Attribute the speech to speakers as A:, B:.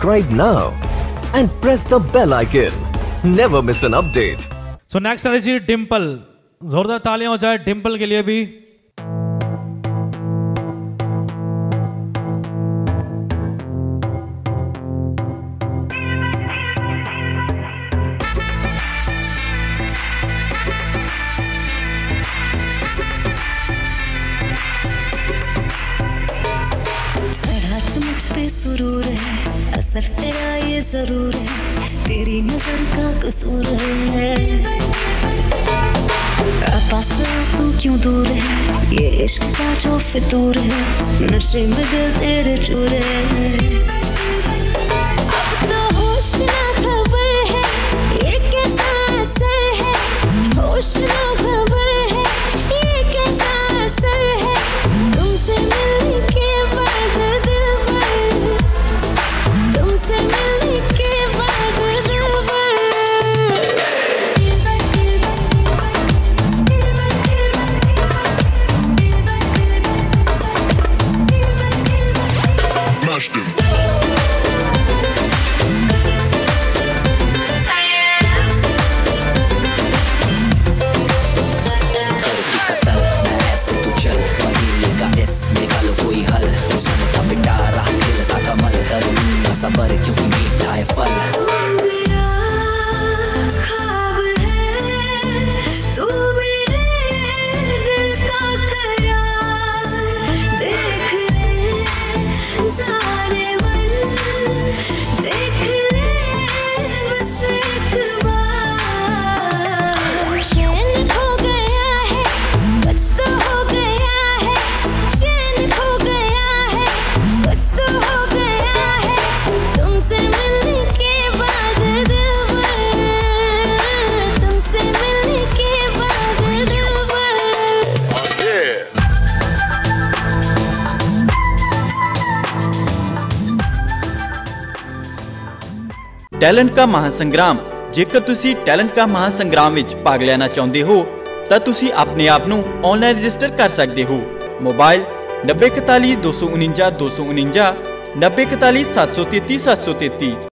A: subscribe now and press the bell icon. Never miss an update.
B: So next है जी डिम्पल। जोरदार तालियां हो जाए डिम्पल के लिए भी।
C: मुझ पे सुरूर है, असर तेरा ये जरूर है, तेरी नजर का कसूर है। पास तू क्यों दूर है, ये इश्क का जो फितूर है, नशे में दिल तेरे चूर है। अब तो होश ना खबर है, ये कैसा असर है, होश ना खबर है, ये कैसा असर है, तुमसे मिलने के बाद सबर क्यों मीठा है फल। तू मेरा ख्वाब है, तू मेरे दिल का करार, देख ले जाने मन, देख ले बस एक बार। चैन खो गया है, कुछ तो हो गया है, चैन खो गया है, कुछ तो हो गया है, तुमसे मिलने के बाद दिलबर, तुमसे मिलने के बाद दिलबर।
D: टैलेंट का महासंग्राम। जेकर तुसी टैलेंट का महासंग्राम विच भाग लेना चाहते हो तो तुसी अपने आप नू ऑनलाइन रजिस्टर कर सकते हो। मोबाइल 9041 249 249 9041 733 733।